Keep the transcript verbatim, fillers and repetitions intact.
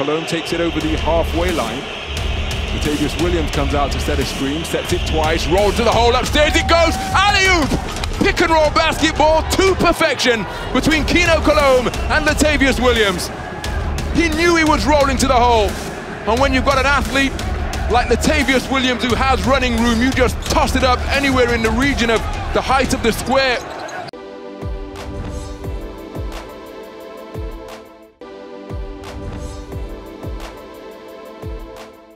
Colom takes it over the halfway line. Latavious Williams comes out to set a screen, sets it twice, rolls to the hole, upstairs it goes, alley-oop! Pick and roll basketball to perfection between Quino Colom and Latavious Williams. He knew he was rolling to the hole. And when you've got an athlete like Latavious Williams who has running room, you just toss it up anywhere in the region of the height of the square.